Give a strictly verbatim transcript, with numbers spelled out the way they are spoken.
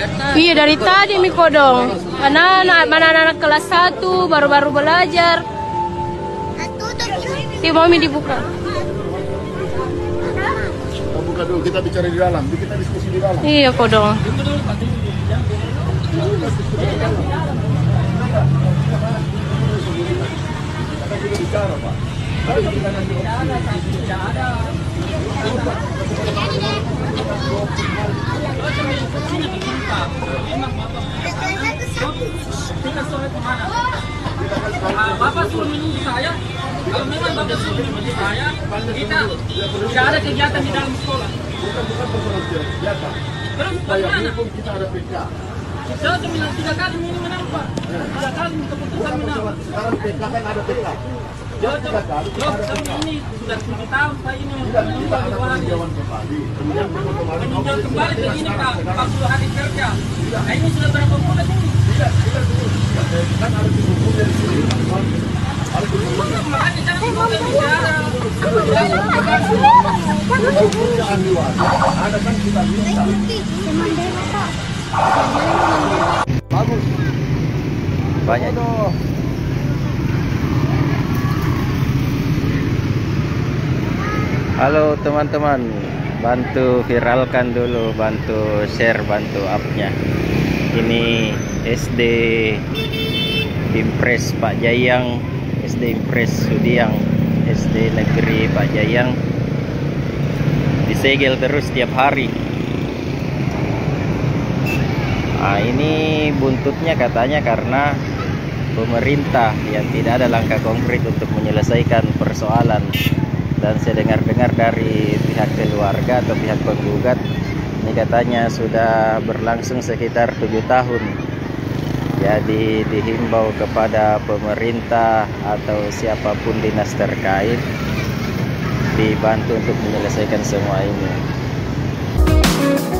Iya dari tadi Miko dong. Anak-anak, anak-anak kelas satu baru-baru belajar. Ti mau mi dibuka. Buka dulu, kita bicara di dalam, kita diskusi di dalam. Iya kok dong. Bicara, Pak. Bapak suruh menunggu saya. Kalau memang Bapak suruh menunggu saya, kita tidak ada kegiatan di dalam sekolah. Bukan bukan persoalan kegiatan. Terus Saya bagaimana? hukum kita ada P K. Saya sudah bilang tiga kali ini menapa? Tiga kali keputusan menapa? Sekarang P K kan ada P K. Jauh tiga kali. Jauh ini sudah tujuh tahun Pak ini Tidak, kita menunggu ada orang. peninjauan kembali. Kemudian kembali. Meninjau kembali begini Pak, empat puluh hari kerja. Nah ini sudah berapa bulan ini? Tidak, tidak dulu. Kan ada di hukum dari sini. Ada di hukum. Makanya jangan kita bicara. Hukumnya ahli waris. Ada kan kita minta. Bagus. Banyak. Halo teman-teman, bantu viralkan dulu, bantu share, bantu up-nya. Ini S D Impres Pak Jayang, S D Impres Sudiang, S D Negeri Pak Jayang disegel terus tiap hari. Nah, ini buntutnya katanya karena pemerintah yang tidak ada langkah konkret untuk menyelesaikan persoalan. Dan saya dengar-dengar dari pihak keluarga atau pihak penggugat, ini katanya sudah berlangsung sekitar tujuh tahun. Jadi dihimbau kepada pemerintah atau siapapun dinas terkait dibantu untuk menyelesaikan semua ini.